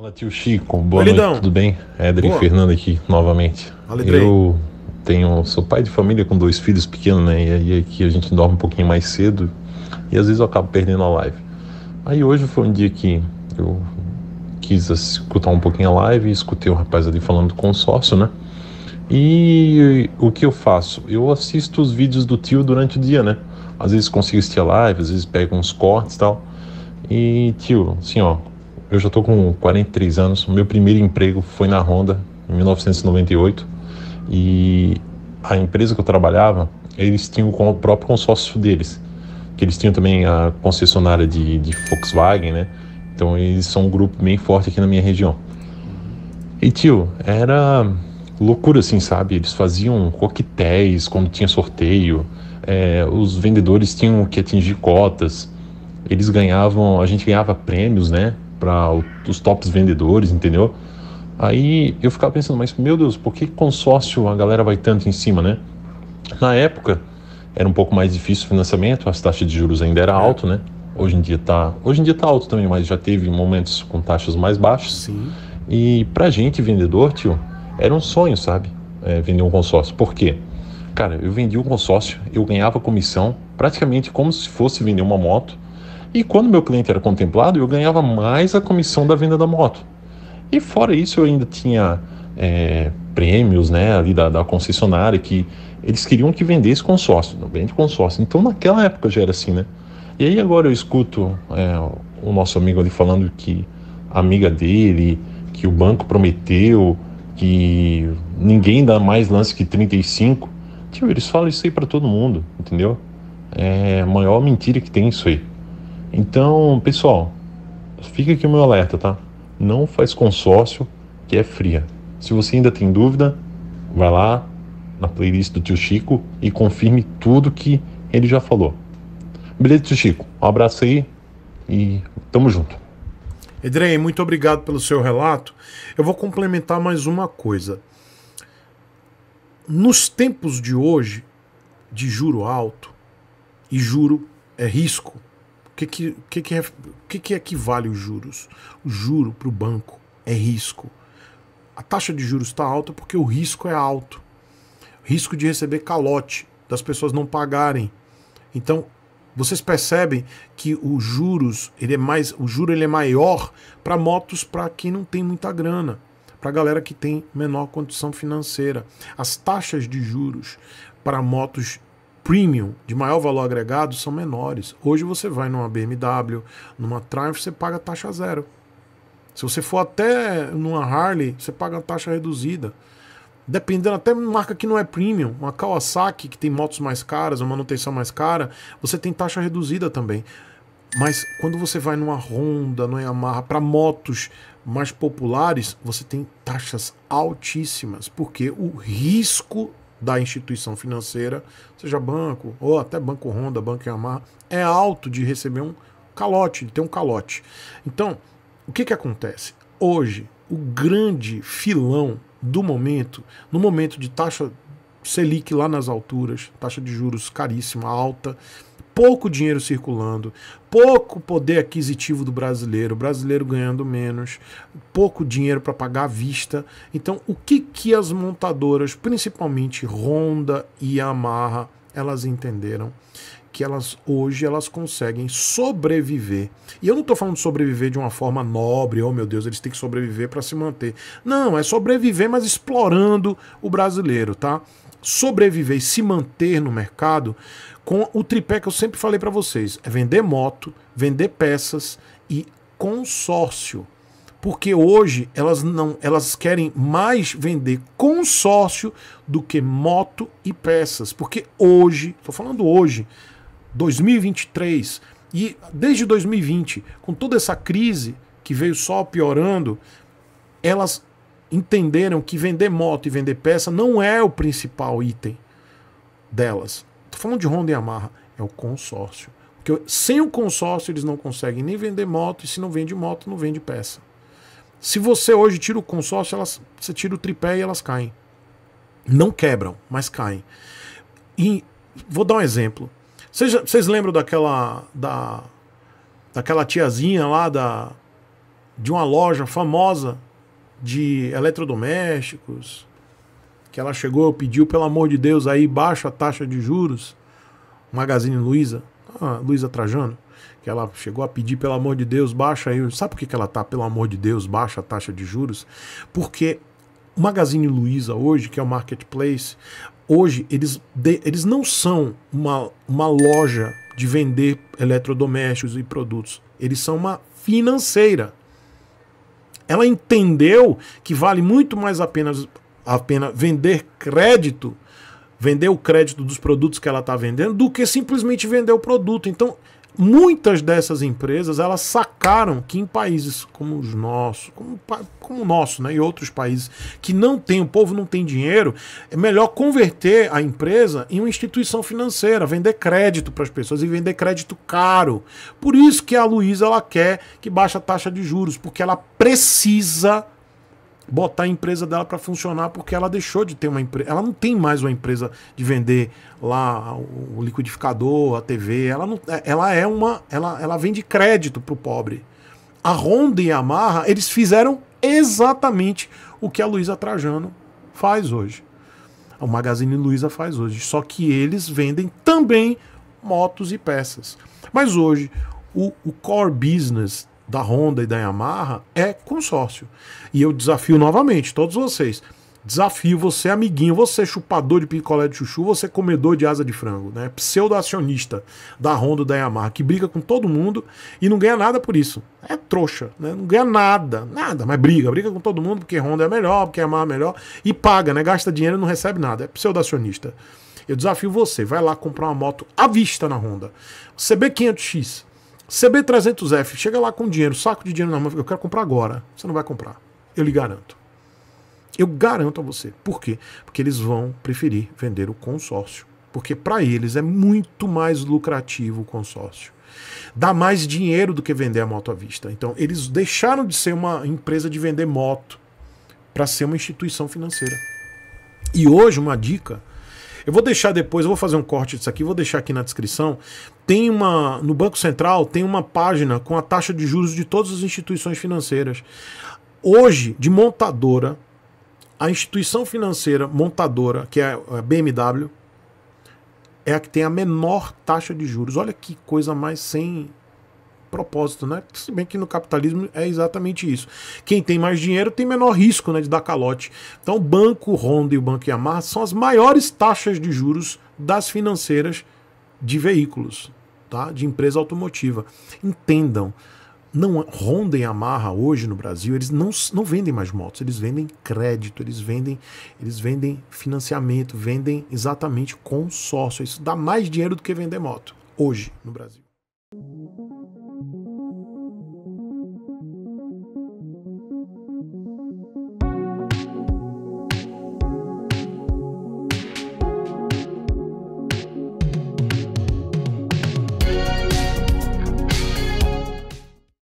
Fala, tio Chico, boa Oi, noite, lindão. tudo bem? Éder e Boa. Fernando aqui novamente. Fala, Drey. Sou pai de família com dois filhos pequenos, né? E aí aqui a gente dorme um pouquinho mais cedo e às vezes eu acabo perdendo a live. Aí hoje foi um dia que eu quis escutar um pouquinho a live e escutei o rapaz ali falando do consórcio, né? E o que eu faço? Eu assisto os vídeos do tio durante o dia, né? Às vezes consigo assistir a live, às vezes pego uns cortes e tal. E, tio, assim, ó, eu já tô com 43 anos. O meu primeiro emprego foi na Honda, em 1998. E a empresa que eu trabalhava, eles tinham o próprio consórcio deles. Que eles tinham também a concessionária de Volkswagen, né? Então eles são um grupo bem forte aqui na minha região. Uhum. E, tio, era loucura, assim, sabe? Eles faziam coquetéis quando tinha sorteio. Os vendedores tinham que atingir cotas. Eles ganhavam, a gente ganhava prêmios, né? Para os tops vendedores, entendeu? Aí eu ficava pensando, mas meu Deus, por que consórcio a galera vai tanto em cima, né? Na época era um pouco mais difícil o financiamento, as taxas de juros ainda era É, alto, né? Hoje em dia tá alto também, mas já teve momentos com taxas mais baixas. sim. E pra gente vendedor, tio, era um sonho, sabe? Vender um consórcio. Por quê? Cara, eu vendia um consórcio, eu ganhava comissão, praticamente como se fosse vender uma moto. E quando meu cliente era contemplado, eu ganhava mais a comissão da venda da moto. E fora isso, eu ainda tinha prêmios, né, ali da concessionária, que eles queriam que vendesse consórcio, não vende consórcio. Então naquela época já era assim, né? E aí agora eu escuto o nosso amigo ali falando que a amiga dele, que o banco prometeu, que ninguém dá mais lance que 35. Tio, eles falam isso aí pra todo mundo, entendeu? É a maior mentira que tem isso aí. Então, pessoal, fica aqui o meu alerta, tá? Não faz consórcio que é fria. Se você ainda tem dúvida, vai lá na playlist do tio Chico e confirme tudo que ele já falou. Beleza, tio Chico? Um abraço aí e tamo junto. Edrei, muito obrigado pelo seu relato. Eu vou complementar mais uma coisa. Nos tempos de hoje, de juro alto, e juro é risco, o que equivale os juros? O juro para o banco é risco. A taxa de juros está alta porque o risco é alto. Risco de receber calote, das pessoas não pagarem. Então, vocês percebem que o juro ele é maior para motos para quem não tem muita grana, para a galera que tem menor condição financeira. As taxas de juros para motos premium de maior valor agregado são menores. Hoje você vai numa BMW, numa Triumph, você paga taxa zero. Se você for até numa Harley, você paga uma taxa reduzida. Dependendo, até marca que não é premium, uma Kawasaki que tem motos mais caras, uma manutenção mais cara, você tem taxa reduzida também. Mas quando você vai numa Honda, numa Yamaha, para motos mais populares, você tem taxas altíssimas, porque o risco da instituição financeira, seja banco, ou até banco Honda, banco Yamaha, é alto de receber um calote, de ter um calote. Então, o que, que acontece? Hoje, o grande filão do momento, no momento de taxa Selic lá nas alturas, taxa de juros caríssima, alta, pouco dinheiro circulando, pouco poder aquisitivo do brasileiro, o brasileiro ganhando menos, pouco dinheiro para pagar à vista. Então, o que, que as montadoras, principalmente Honda e Yamaha, elas entenderam? Que elas conseguem sobreviver. E eu não estou falando de sobreviver de uma forma nobre, oh meu Deus, eles têm que sobreviver para se manter. Não, é sobreviver, mas explorando o brasileiro, tá? Sobreviver e se manter no mercado com o tripé que eu sempre falei para vocês: é vender moto, vender peças e consórcio. Porque hoje elas querem mais vender consórcio do que moto e peças. Porque hoje, estou falando hoje, 2023 e desde 2020, com toda essa crise que veio só piorando, elas entenderam que vender moto e vender peça não é o principal item delas. Estou falando de Honda e Yamaha, é o consórcio. Porque sem o consórcio eles não conseguem nem vender moto, e se não vende moto, não vende peça. Se você hoje tira o consórcio, você tira o tripé e elas caem. Não quebram, mas caem. E vou dar um exemplo. Vocês lembram daquela tiazinha lá de uma loja famosa de eletrodomésticos, que ela chegou, pediu, pelo amor de Deus, aí baixa a taxa de juros, Magazine Luiza, Luiza Trajano, que ela chegou a pedir, pelo amor de Deus, baixa aí. Sabe por que ela tá, pelo amor de Deus, baixa a taxa de juros? Porque o Magazine Luiza hoje, que é o marketplace, hoje eles não são uma loja de vender eletrodomésticos e produtos. Eles são uma financeira. Ela entendeu que vale muito mais a pena vender crédito, vender o crédito dos produtos que ela está vendendo, do que simplesmente vender o produto. Então, muitas dessas empresas, elas sacaram que em países como os nossos, como o nosso, né, e outros países que não tem, o povo não tem dinheiro, é melhor converter a empresa em uma instituição financeira, vender crédito para as pessoas e vender crédito caro. Por isso que a Luiza, ela quer que baixe a taxa de juros, porque ela precisa botar a empresa dela para funcionar, porque ela deixou de ter uma empresa, ela não tem mais uma empresa de vender lá o liquidificador, a TV, ela vende crédito pro pobre. A Honda e a Yamaha, eles fizeram exatamente o que a Luiza Trajano faz hoje. O Magazine Luiza faz hoje, só que eles vendem também motos e peças. Mas hoje o core business da Honda e da Yamaha é consórcio. E eu desafio novamente todos vocês. Desafio você, amiguinho, você chupador de picolé de chuchu, você comedor de asa de frango, né? Pseudo-acionista da Honda e da Yamaha, que briga com todo mundo e não ganha nada por isso. É trouxa, né? Não ganha nada, mas briga com todo mundo porque Honda é melhor, porque Yamaha é melhor e paga, né? Gasta dinheiro e não recebe nada. É pseudo-acionista. Eu desafio você, vai lá comprar uma moto à vista na Honda. CB500X. CB300F, chega lá com dinheiro, saco de dinheiro na mão, eu quero comprar agora. Você não vai comprar. Eu lhe garanto. Eu garanto a você. Por quê? Porque eles vão preferir vender o consórcio. Porque para eles é muito mais lucrativo o consórcio. Dá mais dinheiro do que vender a moto à vista. Então, eles deixaram de ser uma empresa de vender moto para ser uma instituição financeira. E hoje, uma dica. Eu vou deixar depois, eu vou fazer um corte disso aqui, vou deixar aqui na descrição. No Banco Central tem uma página com a taxa de juros de todas as instituições financeiras. Hoje, de montadora, a instituição financeira montadora, que é a BMW, é a que tem a menor taxa de juros. Olha que coisa mais sem propósito, né? Se bem que no capitalismo é exatamente isso. Quem tem mais dinheiro tem menor risco, né, de dar calote. Então o Banco Honda e o Banco Yamaha são as maiores taxas de juros das financeiras de veículos, tá? De empresa automotiva. Entendam, Honda e Yamaha hoje no Brasil, eles não vendem mais motos, eles vendem crédito, eles vendem financiamento, vendem exatamente consórcio. Isso dá mais dinheiro do que vender moto hoje no Brasil.